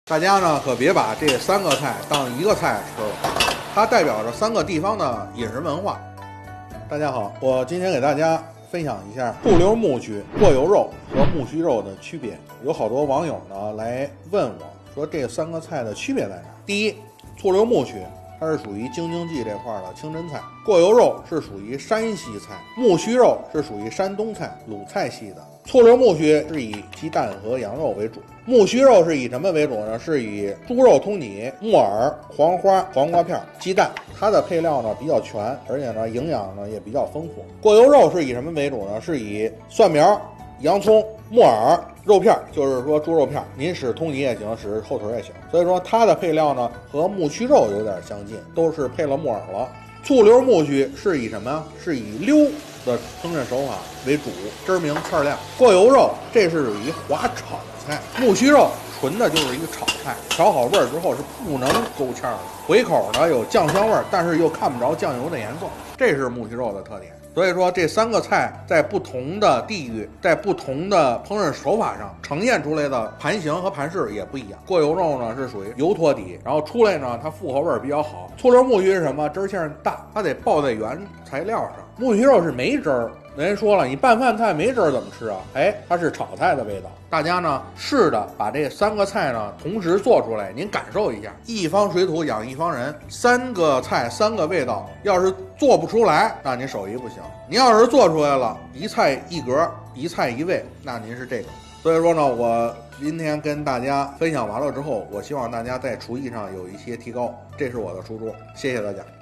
大家呢可别把这3个菜当一个菜吃了，它代表着3个地方的饮食文化。大家好，我今天给大家分享一下醋溜木须、过油肉和木须肉的区别。有好多网友呢来问我说这3个菜的区别在哪？第一，醋溜木须它是属于京津冀这块的清真菜，过油肉是属于山西菜，木须肉是属于山东菜鲁菜系的。醋溜木须是以鸡蛋和羊肉为主，木须肉是以什么为主呢？是以猪肉通底、木耳、黄花、黄瓜片、鸡蛋，它的配料呢比较全，而且呢营养呢也比较丰富。过油肉是以什么为主呢？是以蒜苗、洋葱、木耳、肉片，就是说猪肉片，您使通底也行，使后腿也行。所以说它的配料呢和木须肉有点相近，都是配了木耳了。醋溜木须是以什么呀？是以溜的烹饪手法为主，汁儿明气儿亮。过油肉这是属于滑炒菜，木须肉纯的就是一个炒菜，调好味儿之后是不能勾芡的，回口呢有酱香味儿，但是又看不着酱油的颜色，这是木须肉的特点。所以说这3个菜在不同的地域，在不同的烹饪手法上呈现出来的盘形和盘式也不一样。过油肉呢是属于油托底，然后出来呢它复合味儿比较好。醋溜木须是什么？汁儿馅大，它得爆在原材料上。木须肉是没汁儿，人说了，你拌饭菜没汁儿怎么吃啊？哎，它是炒菜的味道。大家呢试着把这3个菜呢同时做出来，您感受一下，一方水土养一方人，3个菜3个味道，要是做不出来，那您手艺不行。您要是做出来了，一菜一格，一菜一味，那您是这个。所以说呢，我今天跟大家分享完了之后，我希望大家在厨艺上有一些提高，这是我的初衷。谢谢大家。